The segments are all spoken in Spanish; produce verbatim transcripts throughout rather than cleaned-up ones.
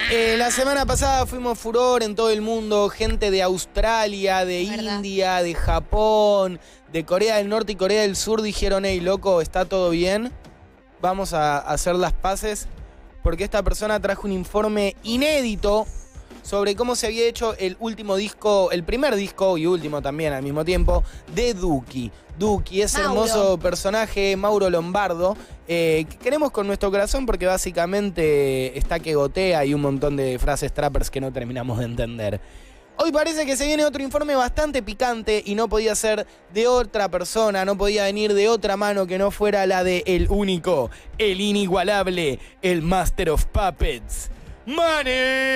Eh, la semana pasada fuimos furor en todo el mundo, gente de Australia, de ¿verdad? India, de Japón, de Corea del Norte y Corea del Sur dijeron, hey, loco, ¿está todo bien? Vamos a hacer las paces, porque esta persona trajo un informe inédito sobre cómo se había hecho el último disco, el primer disco y último también al mismo tiempo, de Duki. Duki, ese Mauro. hermoso personaje, Mauro Lombardo, eh, que queremos con nuestro corazón porque básicamente está que gotea y un montón de frases trappers que no terminamos de entender. Hoy parece que se viene otro informe bastante picante y no podía ser de otra persona, no podía venir de otra mano que no fuera la de el único, el inigualable, el Master of Puppets, Mane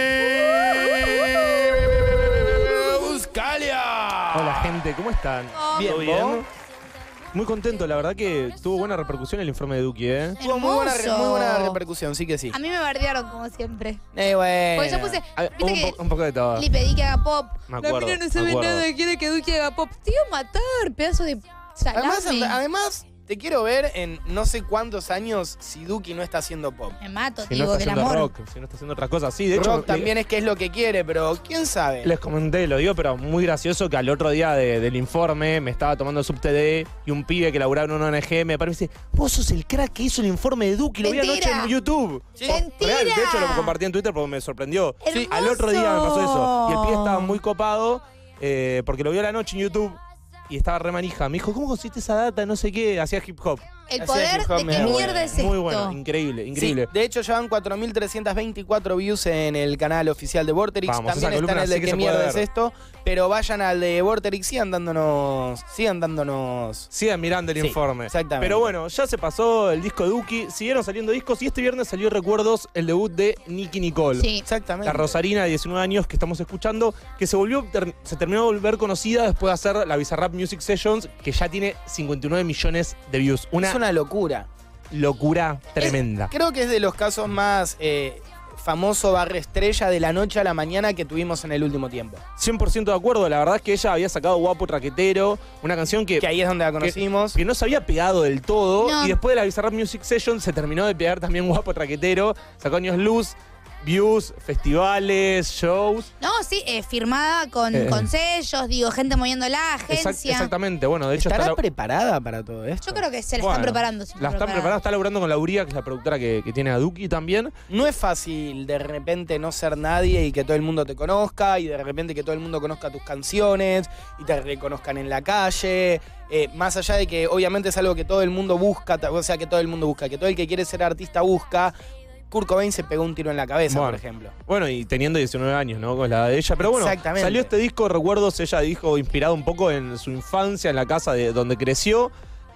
Buscalia. Hola gente, ¿cómo están? Bien, ¿Todo bien? ¿vos? Muy contento, la verdad que tuvo buena repercusión el informe de Duki, ¿eh? Tuvo muy buena, Hermoso. muy buena repercusión, sí que sí. A mí me bardearon como siempre. Eh, bueno. Porque yo puse, A ver, viste un, que po- un poco de todo. le pedí que haga pop. Me acuerdo, La mina no me sabe acuerdo. nada, quiere que Duki haga pop. Te iba a matar, pedazo de salame. Además, anda- además, te quiero ver en no sé cuántos años si Duki no está haciendo pop. Me mato, Si no digo, está del haciendo amor. rock, si no está haciendo otra cosa. Sí, de hecho, Rock también es que es lo que quiere, pero quién sabe. les comenté, lo digo, pero muy gracioso que al otro día de- del informe me estaba tomando subte de y un pibe que laburaba en una O N G me parece, vos sos el crack que hizo el informe de Duki, lo vi anoche Mentira. en YouTube. Sí. Mentira. Real, de hecho lo compartí en Twitter porque me sorprendió. Hermoso. Al otro día me pasó eso. Y el pibe estaba muy copado eh, porque lo vio a la noche en YouTube y estaba re manija. Me dijo, ¿cómo conseguiste esa data? No sé qué. Hacía hip hop. El Hacía poder hip hop, de me qué da mierda bueno. es esto. Muy bueno, increíble, increíble. Sí, de hecho llevan cuatro mil trescientas veinticuatro views en el canal oficial de Vorterix. Vamos, También esa está en columna el de sí que qué se puede mierda es ver. esto. Pero vayan al de Vorterix, sigan dándonos. Sigan dándonos. Sigan mirando el Sí, informe. exactamente. Pero bueno, ya se pasó el disco de Duki, siguieron saliendo discos y este viernes salió Recuerdos, el debut de Nicki Nicole. Sí. Exactamente. La rosarina de diecinueve años que estamos escuchando, que se volvió, ter- se terminó de volver conocida después de hacer la Bizarrap Music Sessions, que ya tiene cincuenta y nueve millones de views. Una, Es una locura. locura tremenda. Creo que es de los casos más eh, famoso barra estrella de la noche a la mañana que tuvimos en el último tiempo. cien por ciento de acuerdo, la verdad es que ella había sacado Guapo Traquetero, una canción que, Que ahí es donde la conocimos. que no se había pegado del todo, No. y después de la Bizarrap Music Session se terminó de pegar también Guapo Traquetero, sacó Años Luz, views, festivales, shows. No, sí, eh, firmada con, Eh. con sellos, digo, gente moviendo la Exact- agencia. exactamente, bueno, de hecho ¿Estará está... la- preparada para todo esto? Yo creo que se la Bueno, están preparando. se La están preparando, está laburando con Lauría, que es la productora que, que tiene a Duki también. No es fácil de repente no ser nadie y que todo el mundo te conozca y de repente que todo el mundo conozca tus canciones y te reconozcan en la calle. Eh, más allá de que obviamente es algo que todo el mundo busca, o sea, que todo el mundo busca, que todo el que quiere ser artista busca. Kurt Cobain se pegó un tiro en la cabeza, Bueno. por ejemplo. Bueno, y teniendo diecinueve años, ¿no? Con la edad de ella. Pero bueno, Exactamente. salió este disco, Recuerdos, ella dijo, inspirado un poco en su infancia, en la casa de donde creció.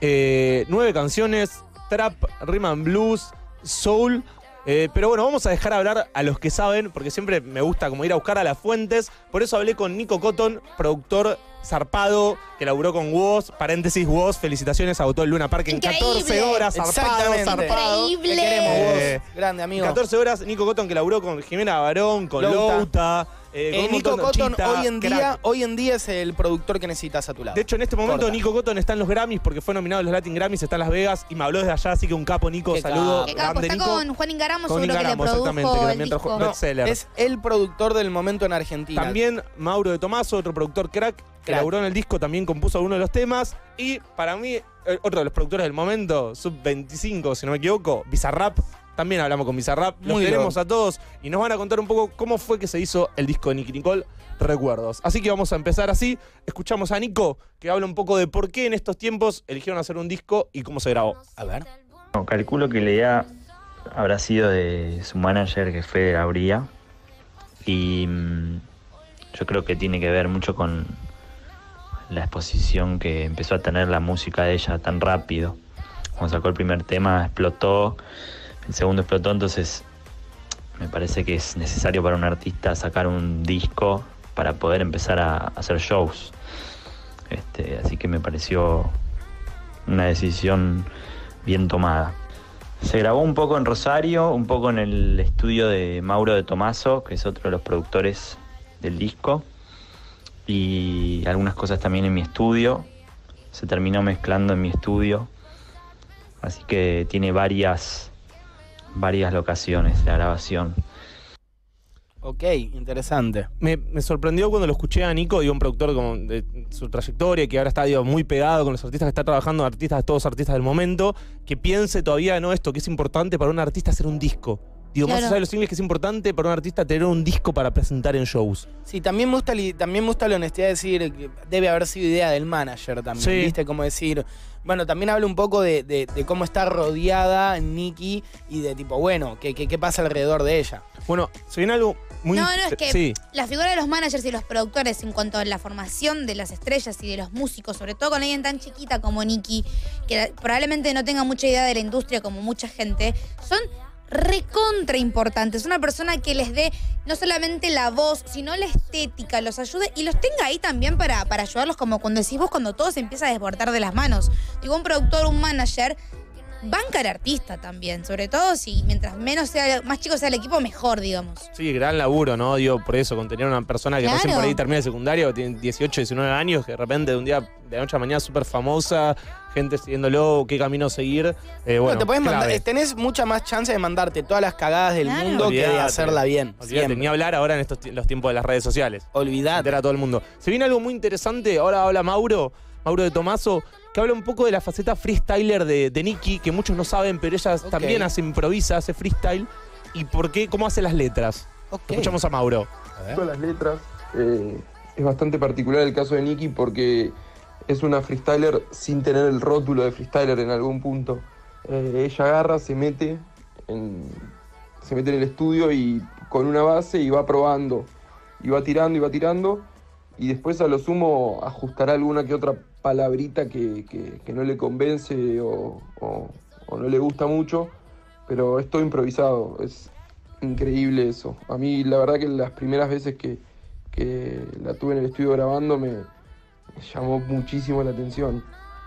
Eh, nueve canciones, trap, rhythm and blues, soul. Eh, pero bueno, vamos a dejar hablar a los que saben, porque siempre me gusta como ir a buscar a las fuentes. Por eso hablé con Nico Cotton, productor zarpado, que laburó con Woz, paréntesis Woz, felicitaciones, agotó el Luna Park en Increíble. catorce horas, zarpado, Exactamente. zarpado. Increíble. Te queremos, vos, Eh, grande amigo. catorce horas, Nico Cotton que laburó con Jimena Barón, con Louta. Louta, eh, con Eh, un Nico montón de Cotton Chita, hoy en, crack. día, hoy en día es el productor que necesitas a tu lado. De hecho, en este momento Corta. Nico Cotton está en los Grammys porque fue nominado a los Latin Grammys, está en Las Vegas y me habló desde allá, así que un capo, Nico, Qué saludo. capo. Que capo, grande, está Nico. con Juan Ingaramo, Con seguro Ingaramo, que le exactamente, que produjo el también trajo disco. Best- bestseller. Es el productor del momento en Argentina. También Mauro de Tomaso, otro productor crack, que Crack. laburó en el disco, también compuso algunos de los temas. Y para mí, eh, otro de los productores del momento, sub veinticinco, si no me equivoco, Bizarrap. También hablamos con Bizarrap. Los Muy queremos loco. a todos y nos van a contar un poco cómo fue que se hizo el disco de Nicki Nicole, Recuerdos. Así que vamos a empezar así. Escuchamos a Nico, que habla un poco de por qué en estos tiempos eligieron hacer un disco y cómo se grabó. A ver. No, calculo que la idea habrá sido de su manager, que fue Lauría, y mm, yo creo que tiene que ver mucho con la exposición que empezó a tener la música de ella tan rápido. Cuando sacó el primer tema explotó, el segundo explotó, entonces me parece que es necesario para un artista sacar un disco para poder empezar a hacer shows. Este, así que me pareció una decisión bien tomada. Se grabó un poco en Rosario, un poco en el estudio de Mauro de Tomaso, que es otro de los productores del disco, y algunas cosas también en mi estudio. Se terminó mezclando en mi estudio, así que tiene varias, varias locaciones la grabación. Ok, interesante. Me, me sorprendió cuando lo escuché a Nico, digo, un productor como de su trayectoria, que ahora está digo, muy pegado con los artistas que está trabajando, artistas, todos artistas del momento, que piense todavía, ¿no? Esto, que es importante para un artista hacer un disco. Digo, Claro. más allá de los singles, que es importante para un artista tener un disco para presentar en shows. Sí, también me gusta, li- también me gusta la honestidad de decir que debe haber sido idea del manager también, Sí. ¿viste? Como decir, bueno, también habla un poco de, de- de cómo está rodeada Nicki y de tipo, bueno, qué, qué, qué pasa alrededor de ella. Bueno, se viene algo muy... No, no, es que Sí. la figura de los managers y los productores en cuanto a la formación de las estrellas y de los músicos, sobre todo con alguien tan chiquita como Nicki, que probablemente no tenga mucha idea de la industria como mucha gente, son recontra importantes. Una persona que les dé no solamente la voz, sino la estética, los ayude y los tenga ahí también para, para ayudarlos, como cuando decís vos, cuando todo se empieza a desbordar de las manos. Digo, un productor, un manager, banca al artista también, sobre todo si mientras menos sea, más chico sea el equipo, mejor, digamos. Sí, gran laburo, ¿no? Digo, por eso, con tener una persona que Claro. recién por ahí termina el secundario, que tiene dieciocho, diecinueve años, que de repente de un día, de la noche a la mañana, súper famosa, gente siguiéndolo, qué camino seguir. Eh, bueno, Bueno, te podés mandar, clave. tenés mucha más chance de mandarte todas las cagadas del Claro. mundo que de Olvídate. hacerla bien. Olvídate, Siempre. ni hablar ahora en estos ti- los tiempos de las redes sociales. Olvidate. Entera a todo el mundo. Se viene algo muy interesante, ahora habla Mauro, Mauro de Tomaso, que habla un poco de la faceta freestyler de, de Nicki, que muchos no saben, pero ella Ok. también hace improvisa, hace freestyle. ¿Y por qué? ¿Cómo hace las letras? Ok. Escuchamos a Mauro. A ver. Con las letras, eh, es bastante particular el caso de Nicki porque es una freestyler sin tener el rótulo de freestyler en algún punto. Eh, ella agarra, se mete, en, se mete en el estudio y con una base y va probando, y va tirando y va tirando, y después a lo sumo ajustará alguna que otra palabrita que, que- que no le convence o, o- o no le gusta mucho, pero es todo improvisado, es increíble eso. A mí la verdad que las primeras veces que, que la tuve en el estudio grabando me, me llamó muchísimo la atención.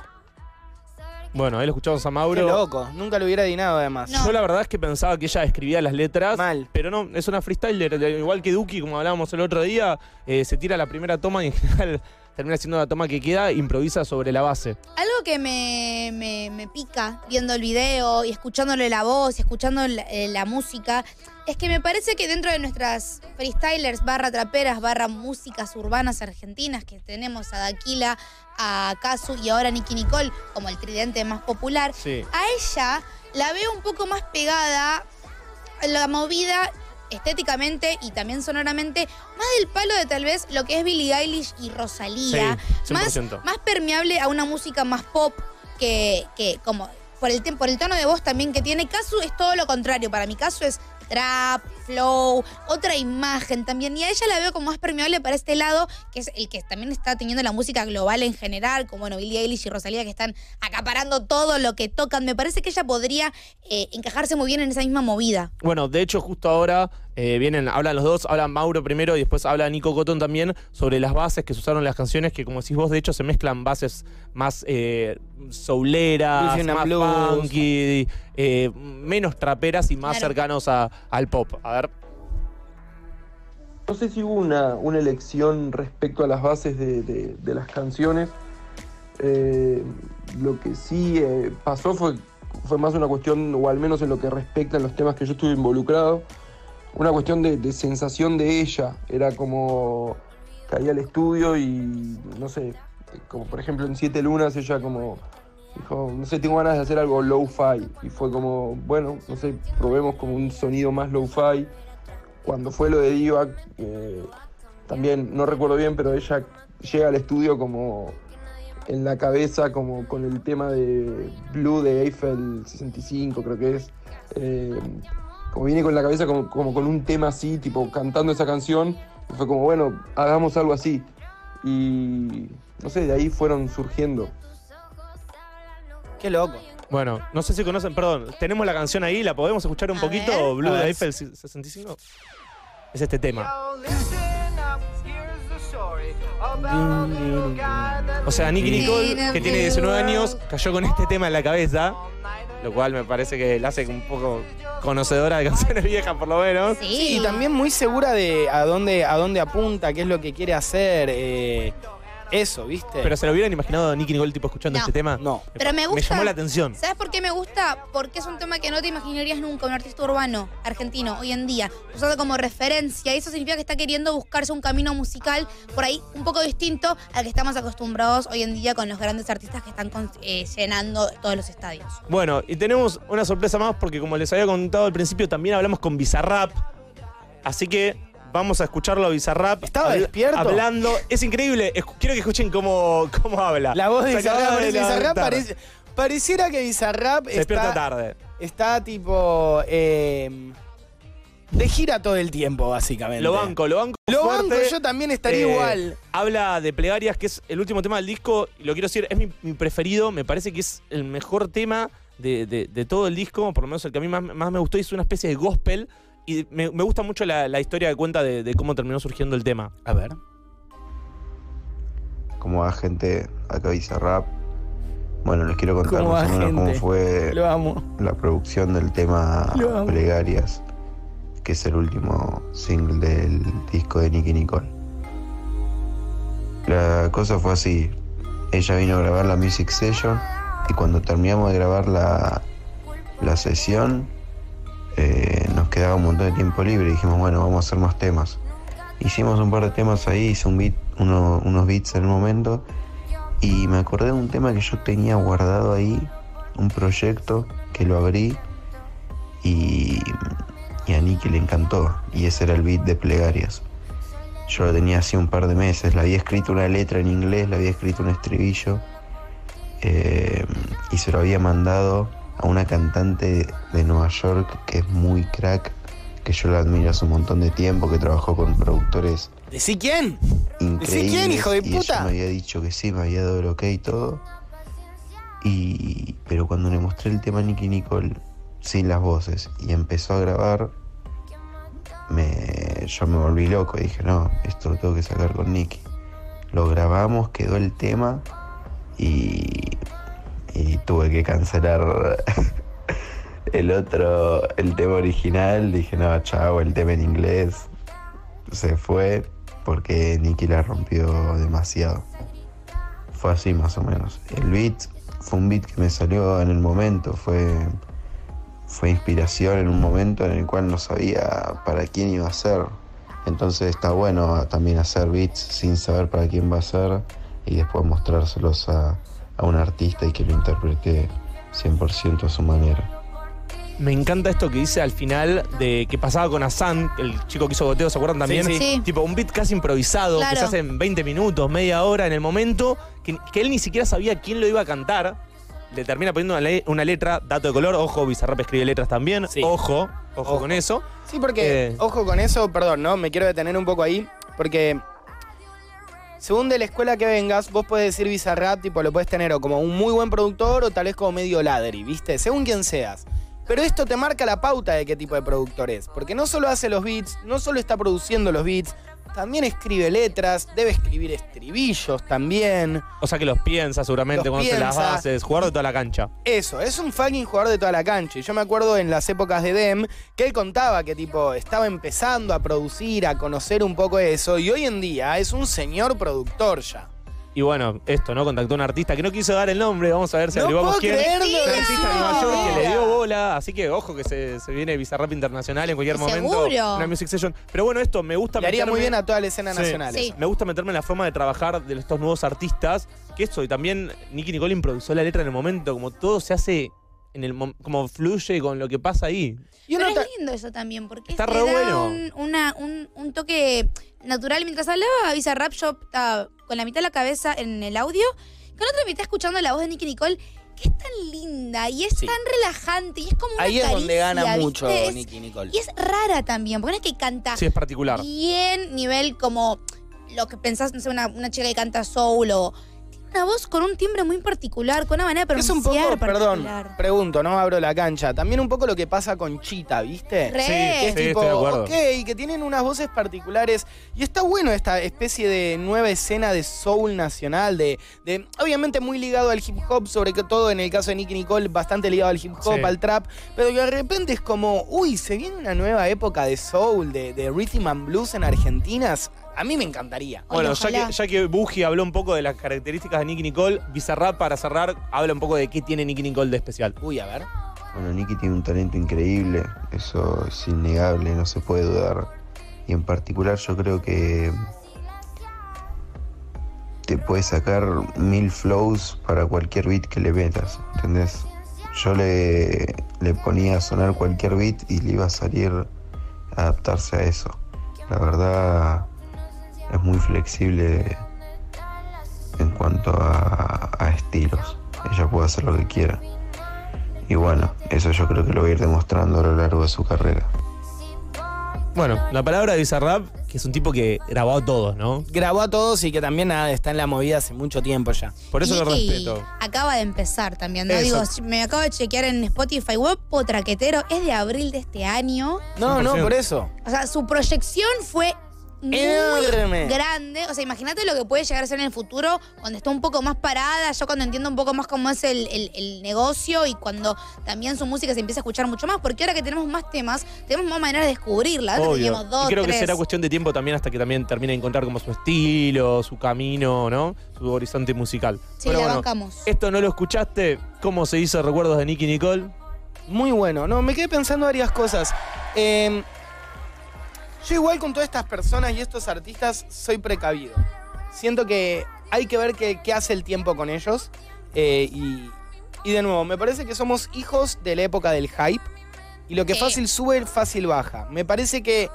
Bueno, ahí lo escuchamos a Qué Mauro. loco. Nunca lo hubiera adivinado además. No. Yo la verdad es que pensaba que ella escribía las letras. Mal. Pero no, es una freestyler. Igual que Duki, como hablábamos el otro día, eh, se tira la primera toma y en general termina siendo la toma que queda, improvisa sobre la base. Algo que me, me- me pica viendo el video y escuchándole la voz y escuchando la, eh, la música es que me parece que dentro de nuestras freestylers barra traperas barra músicas urbanas argentinas que tenemos a Daquila, a Kazu y ahora Nicki Nicole como el tridente más popular, Sí. a ella la veo un poco más pegada a la movida estéticamente y también sonoramente, más del palo de tal vez lo que es Billie Eilish y Rosalía, Sí, cien por más, ciento. más permeable a una música más pop que, que como por el, tem- por el tono de voz también que tiene. Kazu es todo lo contrario, para mi caso es trap, flow, otra imagen también. Y a ella la veo como más permeable para este lado, que es el que también está teniendo la música global en general, como bueno, Billie Eilish y Rosalía que están acaparando todo lo que tocan. Me parece que ella podría eh, encajarse muy bien en esa misma movida. Bueno, de hecho, justo ahora eh, vienen, hablan los dos, hablan Mauro primero y después habla Nico Cotton también sobre las bases que se usaron en las canciones, que como decís vos, de hecho, se mezclan bases más eh, souleras, Blues and más blues. funky, eh, menos traperas y más Claro. cercanos a- al pop. A ver. No sé si hubo una, una elección respecto a las bases de, de- de las canciones. Eh, lo que sí eh, pasó fue, fue más una cuestión, o al menos en lo que respecta a los temas que yo estuve involucrado, una cuestión de, de sensación de ella. Era como caía al estudio y, no sé, como por ejemplo en Siete Lunas ella como dijo, no sé, tengo ganas de hacer algo low-fi. Y fue como, bueno, no sé, probemos como un sonido más low-fi. Cuando fue lo de Diva, eh, también no recuerdo bien, pero ella llega al estudio como en la cabeza, como con el tema de Blue de Eiffel sesenta y cinco, creo que es. Eh, como viene con la cabeza como, como con un tema así, tipo cantando esa canción. Y fue como, bueno, hagamos algo así. Y no sé, de ahí fueron surgiendo. Qué loco. Bueno, no sé si conocen, perdón, tenemos la canción ahí, ¿la podemos escuchar un A poquito? ver. Blue A de ver. Eiffel sesenta y cinco. Es este tema. O sea, Nicki Nicole, que tiene diecinueve años, cayó con este tema en la cabeza, lo cual me parece que la hace un poco conocedora de canciones viejas, por lo menos. Sí, Sí, y también muy segura de a dónde, a dónde apunta, qué es lo que quiere hacer. eh, eso, ¿viste? Pero se lo hubieran imaginado Nicki Nicole tipo escuchando No. este tema. No. Pero me gusta. Me llamó la atención. ¿Sabes por qué me gusta? Porque es un tema que no te imaginarías nunca, un artista urbano argentino hoy en día, usado como referencia. Y eso significa que está queriendo buscarse un camino musical por ahí un poco distinto al que estamos acostumbrados hoy en día con los grandes artistas que están con, eh, llenando todos los estadios. Bueno, y tenemos una sorpresa más porque como les había contado al principio, también hablamos con Bizarrap. Así que vamos a escucharlo a Bizarrap. ¿Estaba habl- despierto? Hablando. Es increíble. Escu- quiero que escuchen cómo, cómo habla. La voz de Se acaba Bizarrap, de Bizarrap levantar. parece, pareciera que Bizarrap Se despierta está, tarde. está tipo eh, de gira todo el tiempo, básicamente. Lo banco, lo banco. Lo fuerte. banco, yo también estaría Eh, igual. Habla de Plegarias, que es el último tema del disco, y lo quiero decir, es mi, mi preferido, me parece que es el mejor tema de, de- de todo el disco, por lo menos el que a mí más, más me gustó, y es una especie de gospel, y me, me gusta mucho la, la historia que cuenta de, de cómo terminó surgiendo el tema. A ver. ¿Cómo va, gente? Acá Bizarrap. Bueno, les quiero contar ¿Cómo más va, o menos cómo gente? fue Lo amo. la producción del tema Lo amo. Plegarias, que es el último single del disco de Nicki Nicole. La cosa fue así. Ella vino a grabar la music session y cuando terminamos de grabar la, la sesión eh, nos quedaba un montón de tiempo libre y dijimos, bueno, vamos a hacer más temas. Hicimos un par de temas ahí, hice un beat, uno- unos beats en el momento y me acordé de un tema que yo tenía guardado ahí, un proyecto que lo abrí y, y a Nicki le encantó y ese era el beat de Plegarias. Yo lo tenía hace un par de meses, le había escrito una letra en inglés, le había escrito un estribillo eh, y se lo había mandado a una cantante de Nueva York que es muy crack, que yo la admiro hace un montón de tiempo, que trabajó con productores ¿Decí quién? increíbles. quién, hijo de y ella puta? me había dicho que sí, me había dado el ok y todo. Y, pero cuando le mostré el tema a Nicki Nicole sin las voces y empezó a grabar, me, yo me volví loco y dije, no, esto lo tengo que sacar con Nicki. Lo grabamos, quedó el tema y, y tuve que cancelar el otro, el tema original. Dije, no, chao, el tema en inglés se fue porque Nicki la rompió demasiado. Fue así más o menos. El beat fue un beat que me salió en el momento, fue, fue inspiración en un momento en el cual no sabía para quién iba a ser. Entonces está bueno también hacer beats sin saber para quién va a ser y después mostrárselos a, a un artista y que lo interprete cien por ciento a su manera. Me encanta esto que dice al final de que pasaba con Hassan, el chico que hizo Goteo, ¿se acuerdan también? Sí, sí. Tipo un beat casi improvisado, Claro. que se hace en veinte minutos, media hora en el momento, que, que él ni siquiera sabía quién lo iba a cantar. Le termina poniendo una, le- una letra, dato de color, ojo, Bizarrap escribe letras también, Sí. ojo, ojo, Ojo. con eso. Sí, porque, Eh. ojo con eso, perdón, ¿no? Me quiero detener un poco ahí, porque según de la escuela que vengas, vos podés decir Bizarrap, tipo, lo puedes tener o como un muy buen productor o tal vez como medio ladri, ¿viste? Según quien seas. Pero esto te marca la pauta de qué tipo de productor es, porque no solo hace los beats, no solo está produciendo los beats, también escribe letras, debe escribir estribillos también. O sea que los piensa seguramente, Los conoce las piensa. bases, jugador de toda la cancha. Eso, es un fucking jugador de toda la cancha. Y yo me acuerdo en las épocas de Dem que él contaba que tipo estaba empezando a producir, a conocer un poco eso. Y hoy en día es un señor productor ya. Y bueno, esto, ¿no? Contactó a un artista que no quiso dar el nombre, vamos a ver si No averiguamos puedo quién. creerlo. Un artista de Nueva York que le Mentira. dio bola, así que ojo que se, se viene Bizarrap Internacional en cualquier momento. Seguro. Una music session. Pero bueno, esto me gusta Le haría meterme- muy bien a toda la escena Sí. nacional. Sí. eso. Me gusta meterme en la forma de trabajar de estos nuevos artistas, que eso, y también Nicki Nicole improvisó la letra en el momento, como todo se hace en el mom- como fluye con lo que pasa ahí. Y uno Pero ta- es lindo eso también, porque Está te re da bueno. un, una- un- un toque natural. Mientras hablaba Bizarrap, yo estaba con la mitad de la cabeza en el audio, con la otra mitad escuchando la voz de Nicki Nicole, que es tan linda y es Sí. tan relajante y es como una Ahí es donde caricia, gana ¿viste? mucho Es- Nicki Nicole. Y es rara también, porque no es que canta Sí, es particular. bien, nivel como lo que pensás, no sé, una, una chica que canta soul o... Tiene una voz con un timbre muy particular, con una manera de Es un pronunciar poco, perdón, particular. pregunto, no abro la cancha. También un poco lo que pasa con Chita, ¿viste? Re. Sí, Que es sí, tipo, estoy de acuerdo. ok, que tienen unas voces particulares. Y está bueno esta especie de nueva escena de soul nacional, de, de obviamente muy ligado al hip hop, sobre todo en el caso de Nicki Nicole, bastante ligado al hip hop, Sí. al trap. Pero que de repente es como, uy, se viene una nueva época de soul, de, de rhythm and blues en Argentina. A mí me encantaría. Bueno, Oye, ya ojalá. que, ya que Buji habló un poco de las características de Nicki Nicole, Bizarrap, para cerrar, habla un poco de qué tiene Nicki Nicole de especial. Uy, a ver. Bueno, Nicki tiene un talento increíble, eso es innegable, no se puede dudar. Y en particular yo creo que te puede sacar mil flows para cualquier beat que le metas, ¿entendés? Yo le, le ponía a sonar cualquier beat y le iba a salir a adaptarse a eso. La verdad es muy flexible en cuanto a, a estilos. Ella puede hacer lo que quiera. Y bueno, eso yo creo que lo va a ir demostrando a lo largo de su carrera. Bueno, la palabra de Bizarrap, que es un tipo que grabó a todos, ¿no? Grabó a todos y que también nada, está en la movida hace mucho tiempo ya. Por eso lo Nicki respeto. acaba de empezar también, ¿no? Eso. Digo, me acabo de chequear en Spotify, Guapo Traquetero, es de abril de este año. No, no, cien por ciento. por eso. O sea, su proyección fue muy Enorme. grande. O sea, imagínate lo que puede llegar a ser en el futuro cuando está un poco más parada, yo cuando entiendo un poco más cómo es el, el- el negocio y cuando también su música se empieza a escuchar mucho más, porque ahora que tenemos más temas, tenemos más maneras de descubrirla. Antes Obvio. teníamos dos, Y creo que tres. será cuestión de tiempo también hasta que también termine de encontrar como su estilo, su camino, ¿no? Su horizonte musical. Sí, la bancamos. Esto no lo escuchaste. ¿Cómo se hizo Recuerdos de Nicki Nicole? Muy bueno. No, me quedé pensando varias cosas. Eh, yo igual con todas estas personas y estos artistas soy precavido. Siento que hay que ver qué, qué hace el tiempo con ellos. Eh, y, y de nuevo, me parece que somos hijos de la época del hype. Y lo que Sí. fácil sube, fácil baja. Me parece que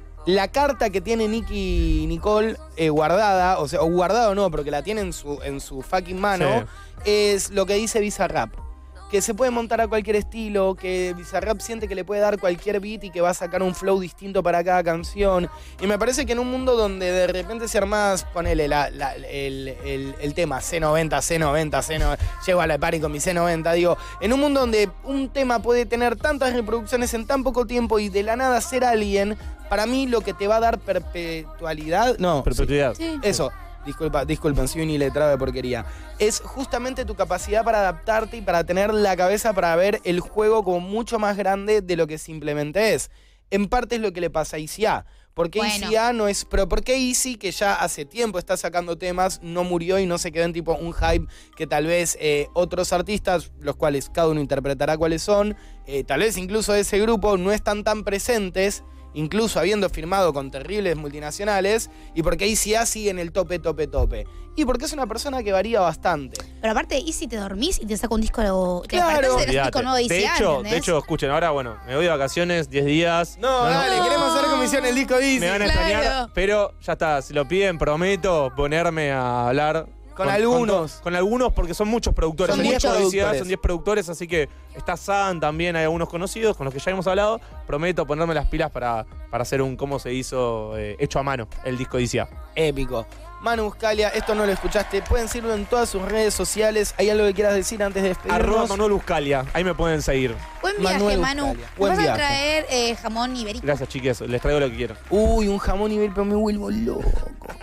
la carta que tiene Nicki Nicole eh, guardada, o sea, o guardada o no, pero que la tiene en su, en su fucking mano, es lo que dice Bizarrap. Que se puede montar a cualquier estilo, que Bizarrap siente que le puede dar cualquier beat y que va a sacar un flow distinto para cada canción. Y me parece que en un mundo donde de repente se armás, ponele la, la- el, el- el tema C noventa, C noventa, C noventa, llego a la party con mi C noventa, digo, en un mundo donde un tema puede tener tantas reproducciones en tan poco tiempo y de la nada ser alguien, para mí lo que te va a dar perpetualidad, no, Perpetuidad. Sí. eso, disculpa, disculpen, soy un iletrado de porquería. Es justamente tu capacidad para adaptarte y para tener la cabeza para ver el juego como mucho más grande de lo que simplemente es. En parte es lo que le pasa a Easy A. Porque Bueno. Easy A no es. Pero ¿por qué Easy, que ya hace tiempo está sacando temas, no murió y no se quedó en tipo un hype que tal vez eh, otros artistas, los cuales cada uno interpretará cuáles son, eh, tal vez incluso de ese grupo, no están tan presentes? Incluso habiendo firmado con terribles multinacionales, y porque Easy A sigue en el tope, tope, tope. Y porque es una persona que varía bastante. Pero aparte, ¿y si te dormís y te saca un disco? Te Claro. despertás y tenés un Olvídate. disco nuevo de de, Easy A, hecho, ¿entendés? de hecho, escuchen, ahora bueno, me voy de vacaciones, diez días. No, dale, No. queremos hacer comisión el disco de Easy. Me van a Claro. extrañar, pero ya está, si lo piden, prometo ponerme a hablar. Con algunos. Con, con algunos, porque son muchos productores. Son Son diez muchos publicidades, productores. son diez productores, así que está San también, hay algunos conocidos con los que ya hemos hablado. Prometo ponerme las pilas para, para hacer un cómo se hizo eh, hecho a mano el disco de I C A. Épico. Manu Buscalia, esto no lo escuchaste. Pueden seguirlo en todas sus redes sociales. ¿Hay algo que quieras decir antes de Arroba despedirnos? Manuel Buscalia, ahí me pueden seguir. Buen viaje, Manuel Manu. Buscalia. ¿Nos Buen vas a viaje. traer eh, jamón ibérico? Gracias, chiques, les traigo lo que quiero. Uy, un jamón ibérico, me vuelvo loco.